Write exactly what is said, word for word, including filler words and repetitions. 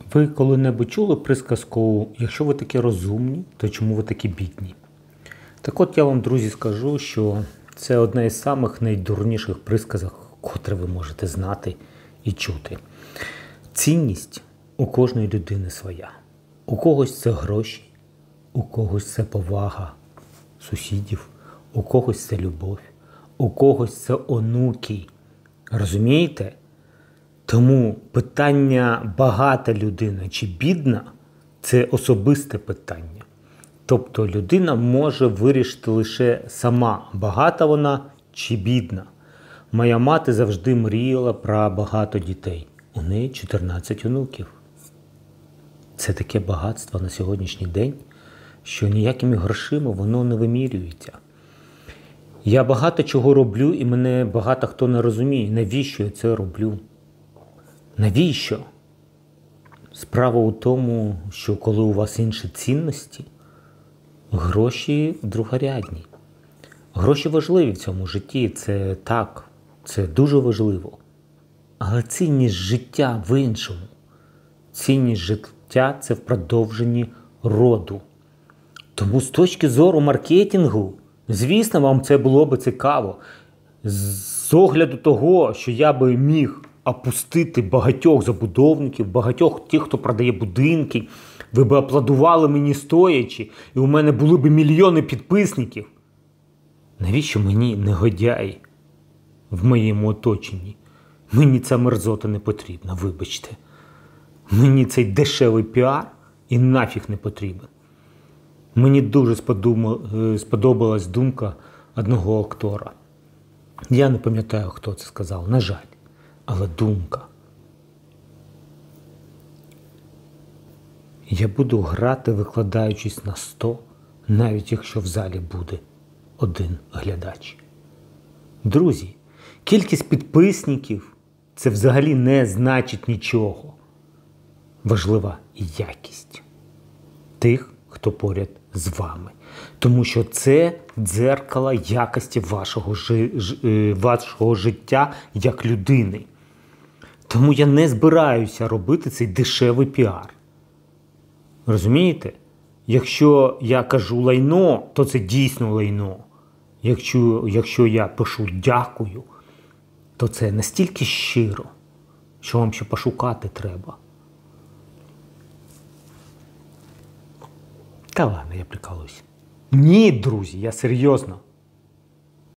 Ви коли-небудь чули присказку «Якщо ви такі розумні, то чому ви такі бідні?» Так от я вам, друзі, скажу, що це одна із самих найдурніших присказок, котре ви можете знати і чути. Цінність у кожної людини своя. У когось це гроші, у когось це повага сусідів, у когось це любов, у когось це онуки. Розумієте? Тому питання багата людина чи бідна – це особисте питання. Тобто людина може вирішити лише сама, багата вона чи бідна. Моя мати завжди мріяла про багато дітей. У неї чотирнадцять онуків. Це таке багатство на сьогоднішній день, що ніякими грошима воно не вимірюється. Я багато чого роблю, і мене багато хто не розуміє, навіщо я це роблю. Навіщо? Справа у тому, що коли у вас інші цінності, гроші другорядні. Гроші важливі в цьому житті, це так, це дуже важливо. Але цінність життя в іншому. Цінність життя – це в продовженні роду. Тому з точки зору маркетингу, звісно, вам це було би цікаво. З огляду того, що я би міг опустити багатьох забудовників, багатьох тих, хто продає будинки, ви б аплодували мені стоячи, і у мене були б мільйони підписників. Навіщо мені негодяї в моєму оточенні? Мені ця мерзота не потрібна, вибачте. Мені цей дешевий піар і нафіг не потрібен. Мені дуже сподобалась думка одного актора. Я не пам'ятаю, хто це сказав, на жаль. Але думка. Я буду грати, викладаючись на сто, навіть якщо в залі буде один глядач. Друзі, кількість підписників – це взагалі не значить нічого. Важлива якість тих, хто поряд з вами. Тому що це дзеркало якості вашого, жи... вашого життя як людини. Тому я не збираюся робити цей дешевий піар. Розумієте? Якщо я кажу лайно, то це дійсно лайно. Якщо, якщо я пишу дякую, то це настільки щиро, що вам ще пошукати треба. Та ладно, я прикалуюсь. Ні, друзі, я серйозно.